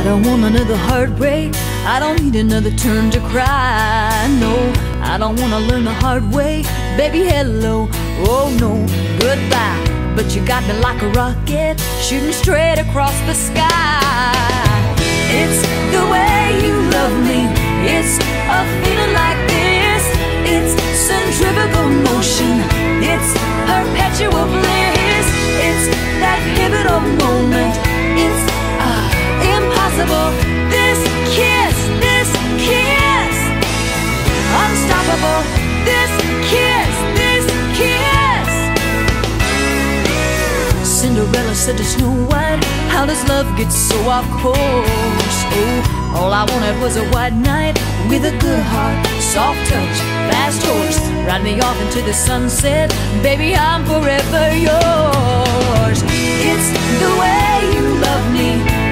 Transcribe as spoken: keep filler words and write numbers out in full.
don't want another heartbreak, I don't need another turn to cry. No, I don't wanna learn the hard way. Baby, hello, oh no, goodbye. But you got me like a rocket, shooting straight across the sky. It's the way you love me, it's a feeling like this. It's centrifugal motion, it's perpetual bliss. It's that pivotal moment, it's uh, impossible. This kiss, this kiss, unstoppable. This kiss, this kiss. Cinderella said to Snow White, how does love get so off course? Oh, all I wanted was a white knight with a good heart, soft touch, fast horse. Ride me off into the sunset, baby, I'm forever yours. It's the way you love me,